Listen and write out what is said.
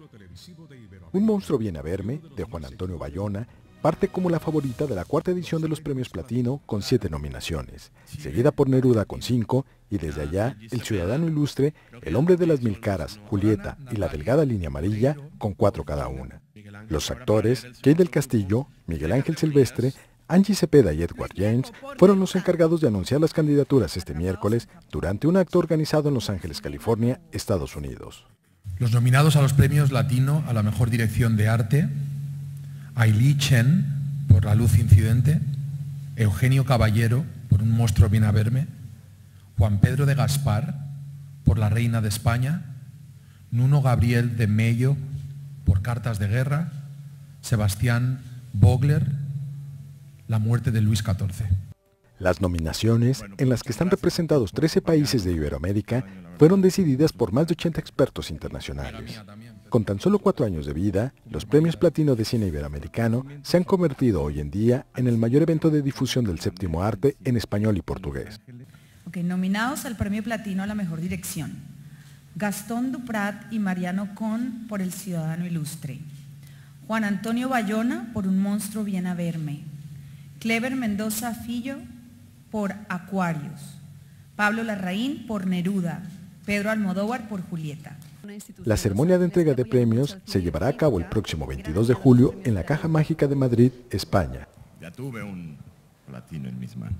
Un monstruo viene a verme, de Juan Antonio Bayona, parte como la favorita de la cuarta edición de los premios Platino con 7 nominaciones, seguida por Neruda con 5 y desde allá El Ciudadano Ilustre, El Hombre de las Mil Caras, Julieta y La Delgada Línea Amarilla con 4 cada una. Los actores, Kate del Castillo, Miguel Ángel Silvestre, Angie Cepeda y Edward James fueron los encargados de anunciar las candidaturas este miércoles durante un acto organizado en Los Ángeles, California, Estados Unidos. Los nominados a los premios Latino a la mejor dirección de arte: Ailey Chen por La Luz Incidente, Eugenio Caballero por Un monstruo viene a verme, Juan Pedro de Gaspar por La Reina de España, Nuno Gabriel de Mello por Cartas de Guerra, Sebastián Vogler, La muerte de Luis XIV. Las nominaciones, en las que están representados 13 países de Iberoamérica, fueron decididas por más de 80 expertos internacionales. Con tan solo 4 años de vida, los premios Platino de Cine Iberoamericano se han convertido hoy en día en el mayor evento de difusión del séptimo arte en español y portugués. Nominados al premio Platino a la mejor dirección: Gastón Duprat y Mariano Con por El Ciudadano Ilustre, Juan Antonio Bayona por Un monstruo viene a verme, Clever Mendoza Fillo por Aquarius, Pablo Larraín por Neruda, Pedro Almodóvar por Julieta. La ceremonia de entrega de premios se llevará a cabo el próximo 22 de julio en la Caja Mágica de Madrid, España. Ya tuve un platino en mis manos.